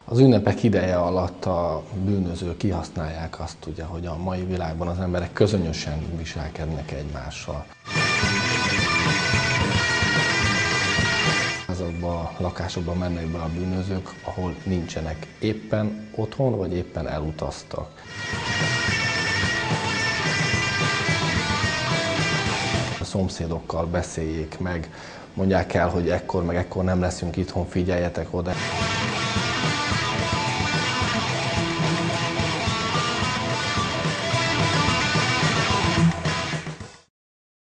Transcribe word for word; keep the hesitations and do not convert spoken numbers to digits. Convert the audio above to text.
Az ünnepek ideje alatt a bűnözők kihasználják azt, ugye, hogy a mai világban az emberek közönösen viselkednek egymással. Azokba a lakásokba mennek be a bűnözők, ahol nincsenek, éppen otthon, vagy éppen elutaztak. A szomszédokkal beszéljék meg, mondják el, hogy ekkor meg ekkor nem leszünk itthon, figyeljetek oda.